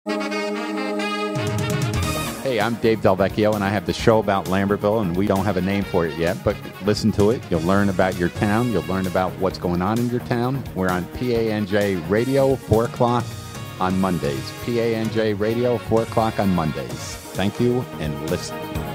Hey, I'm Dave Delvecchio, and I have the show about Lambertville, and we don't have a name for it yet, but listen to it. You'll learn about your town. You'll learn about what's going on in your town. We're on PANJ Radio, 4 o'clock on Mondays. PANJ Radio, 4 o'clock on Mondays. Thank you, and listen.